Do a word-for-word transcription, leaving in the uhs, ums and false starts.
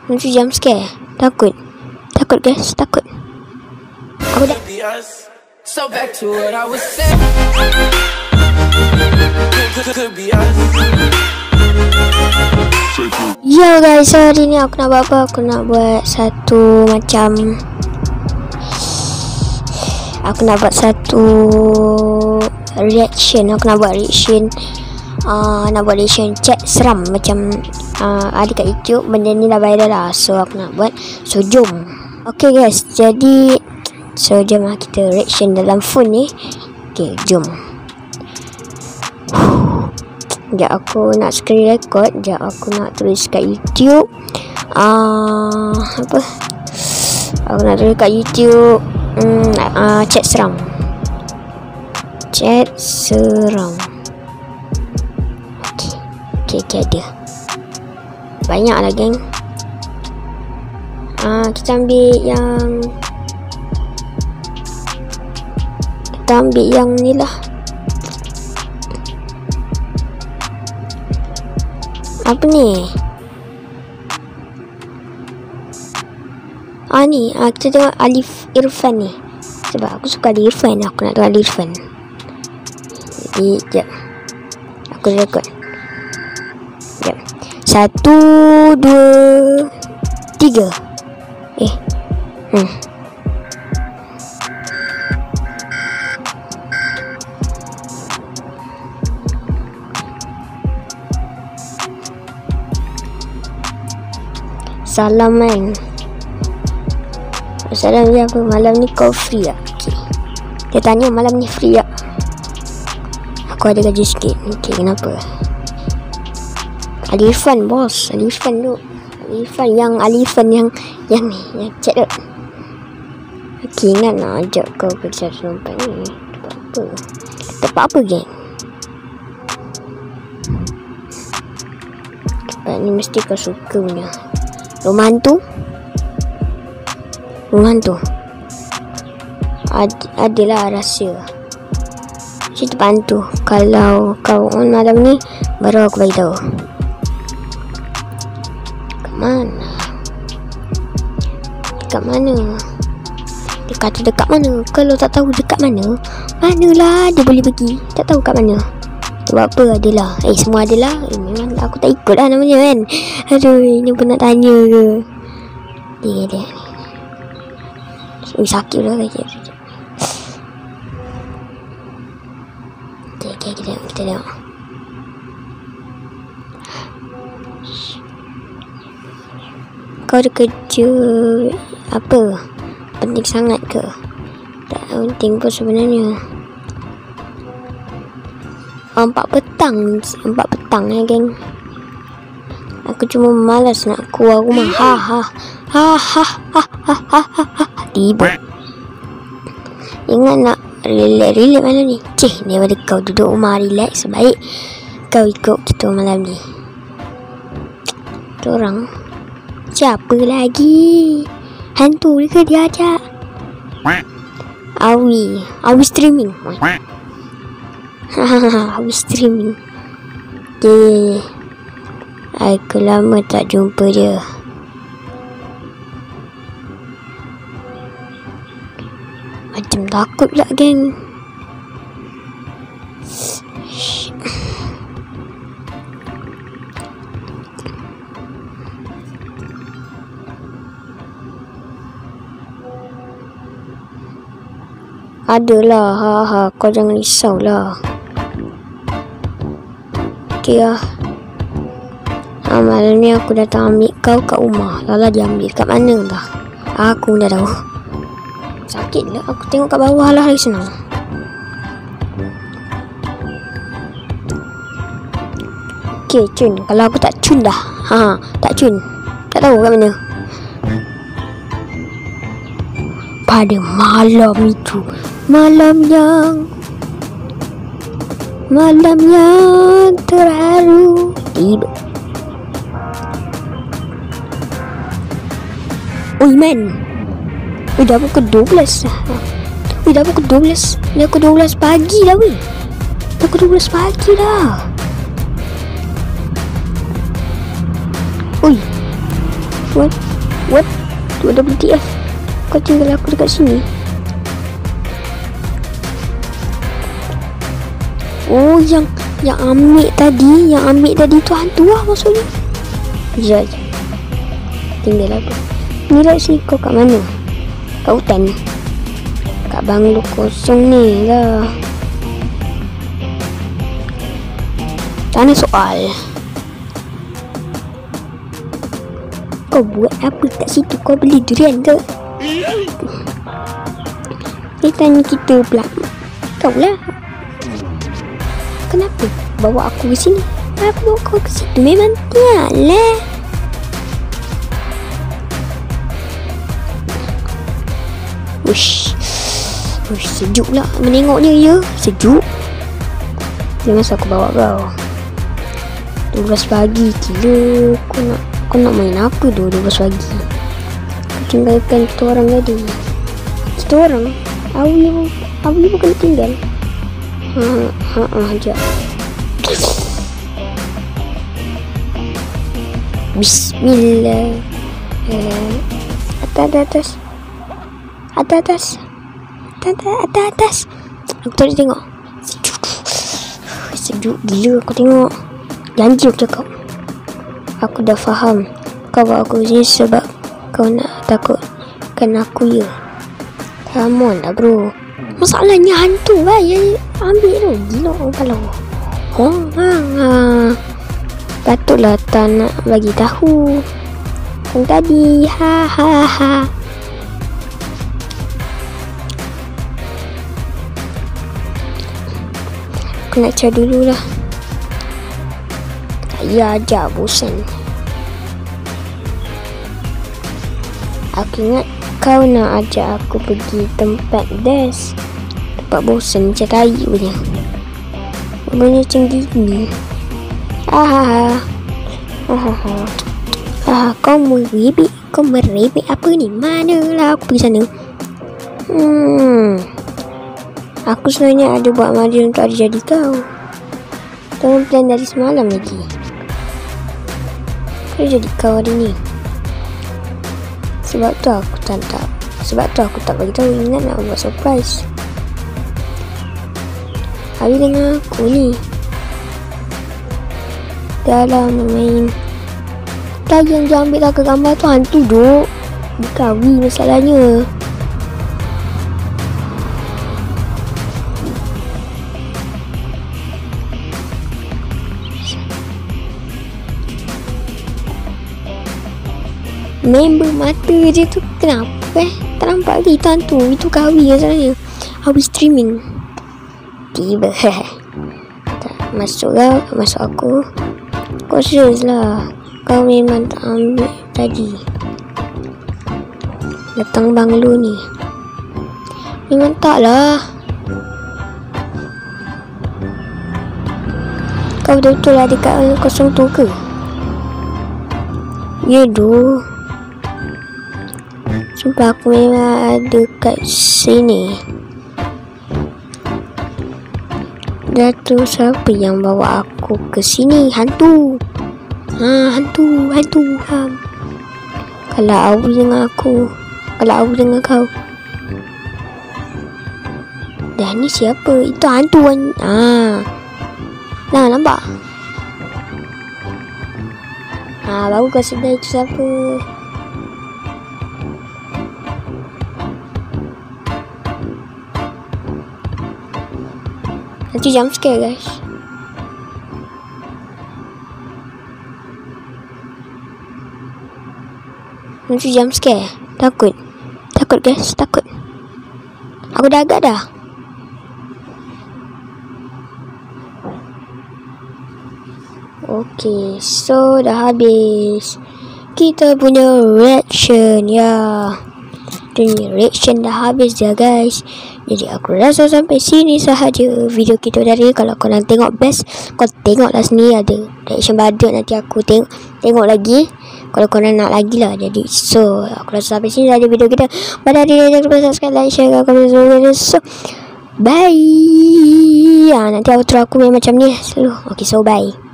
Nanti jump scare. Takut. Takut guys, takut. Aku dah. So back to what I was saying. Could be us. Yo guys, so hari ni aku nak buat apa? Aku nak buat satu macam Aku nak buat satu reaction. Aku nak buat reaction uh, Nak buat reaction chat seram. Macam uh, ada kat YouTube. Benda ni dah viral lah. So aku nak buat. So jom. Okay guys, jadi so jom lah kita reaction dalam phone ni. Okay, jom. Sekejap aku nak screen record. Sekejap aku nak tulis kat YouTube. uh, Apa Aku nak tulis kat YouTube. Hmm, uh, chat seram. Chat seram. Okay. Okay, okay ada. Banyak lah geng. uh, Kita ambil yang Kita ambil yang ni lah. Apa ni? Ah ni, ah, kita tengok Alif Irfan ni. Sebab aku suka Ali Irfan. Aku nak tengok Ali Irfan. Jadi, sekejap. Aku rekod. Sekejap. Satu, dua, tiga. Eh. Hmm. Salam man. Salam dia apa? Malam ni kau free tak? Okay. Dia tanya malam ni free tak? Aku ada gaji sikit. Okay, kenapa? Ali Irfan bos. Ali Irfan tu. Ali Irfan yang Ali Irfan yang yang ni, yang chat tu. Okay, ingat nak ajak kau kerja tempat ni. Tempat apa? Tempat apa geng? Tempat ni mesti kau suka punya. Rumah hantu? Rumah hantu? Ad, adalah rahsia. Cerita bantu. Kalau kau on malam ni, baru aku beritahu. Kat mana? Dekat mana? Dia kata dekat mana? Kalau tak tahu dekat mana, manalah dia boleh pergi. Tak tahu kat mana. Sebab apa adalah. Eh semua adalah. Eh memang aku tak ikut lah namanya kan. Aduh, ini pun nak tanya ke. Dia dia ni. Ui sakit lah kaki. Okay, okay, kita tengok, kita tengok. Kau ada kerja apa? Penting sangat ke? Tak penting pun sebenarnya. Empat petang. Empat petang ya geng. Aku cuma malas nak keluar rumah. Ha ha. Ha ha ha ha ha ha ha. Tiba. Ingat nak relax-relax malam ni. Cih, daripada kau duduk rumah relax, sebaik kau ikut kita malam ni. Diorang siapa lagi? Hantu ke dia ajak? Awi. Awi streaming. Hahaha, Awi streaming. Okay. Aku lama tak jumpa dia. Macam takut pula geng. Adalah, ha ha, kau jangan risau lah. Okay lah. Ha, malam ni aku datang ambil kau kat rumah. Lala dia ambil kat mana dah? Aku dah tahu. Sakit lah. Aku tengok kat bawah lah lagi senang. Okay, cun. Kalau aku tak cun dah. Ha, tak cun. Tak tahu kat mana. Pada malam itu. Malam yang Malam yang terharu. Tiba. Ui man. Ui dah pukul dua belas. Ui dah pukul dua belas. Dah pukul dua belas pagi dah ui. Dah pukul dua belas pagi dah. Ui. What? What? Tu ada W T F. Kau tinggal aku dekat sini. Oh, yang yang ambil tadi, yang ambil tadi tu hantu lah maksudnya. Sekejap je. Tinggal aku. Ni lah sini, kau kat mana? Kat hutan ni. Kat banglo kosong ni lah. Tanya soal. Kau buat apa kat situ? Kau beli durian ke? Dia tanya kita pula. Kau lah. Kenapa bawa aku ke sini? Aku bawa kau ke situ. Memang tiap lah. Ush. Ush, sejuk lah menengoknya ya. Sejuk. Dia masa aku bawa kau dua belas pagi. Gila. Kau nak Kau nak main apa tu dua belas pagi? Kau tinggalkan kita orang tadi. Kita orang? Awi Awi bukan tinggal. Haa Haa ha, sekejap. Bismillah. eh, Atas atas Atas atas Atas atas atas. Aku tak boleh tengok. Sejuk. Sejuk gila aku tengok. Janji aku cakap. Aku dah faham kau bawa aku sini sebab kau nak takut kan aku ya. Come on lah bro. Masalahnya hantu lah yang ambil tu. Gila kalau oh, ha, ha. Patutlah tak nak bagi tahu yang tadi. Ha ha ha. Aku nak cari dulu lah. Ya aja bosan. Aku ingat kau nak ajak aku pergi tempat des. Tempat bosan macam tai punya. Benda macam gini. Ah, ah, ah, ah, kau merepek, kau merepek apa ni? Manalah aku pergi sana. Hmm, aku sebenarnya ada buat madu untuk hari jadi kau. Tengok plan dari semalam lagi. Kau jadi kau hari ni. Sebab tu aku tak tak. Sebab tu aku tak bagi tahu. Ingat nak buat surprise. Hari dengan aku ni. Dah lah main. Tadi yang dia ambil tak gambar tu hantu duk. Dikawi masalahnya. Member mata je tu kenapa eh? Tak nampak lagi tu hantu. Itu kawi masalahnya. Habis streaming. Tiba. Tak masuk lah. Masuk aku. Kau serius lah. Kau memang tak ambil tadi. Datang banglo ni. Memang tak lah. Kau betul-betul ada kat kosong tu ke? Ya doh. Sumpah aku memang ada kat sini. Datuk siapa yang bawa aku ke sini? Hantu. Ha, hantu, hantu. Ha. Kalau aku dengan aku, kalau aku dengan kau. Dah ni siapa? Itu hantu kan? Ha. Nah, nampak? Ha, baru kau sedar itu siapa. Nanti jump scare guys. Nanti jump scare. Takut. Takut guys, takut. Aku dah agak dah. Okay, so dah habis kita punya reaction ya. Dan reaction dah habis dah guys. Jadi aku rasa sampai sini sahaja video kita dari. Kalau korang tengok best, kau tengoklah sini ada reaction badut. Nanti aku tengok tengok lagi. Kalau korang nak lagi lah. Jadi so aku rasa sampai sini sahaja video kita pada hari ini. Jangan lupa subscribe, like, share, komen, komen. So bye. Ya, nanti outro aku memang macam ni selalu. Okay, so bye.